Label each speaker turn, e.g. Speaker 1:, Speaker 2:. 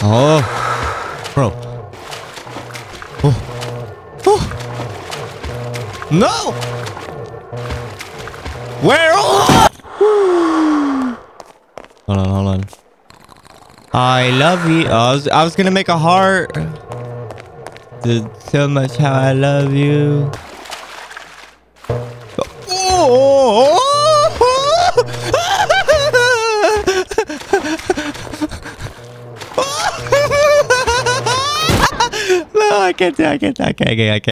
Speaker 1: Oh, bro. Oh. Oh. No. Where? Oh. Hold on, hold on. I love you. Oh, I was gonna make a heart. Did so much how I love you. Oh. No, I can't.